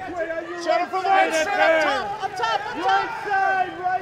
Shadow from the right side, up top, up top, up top. Right side, right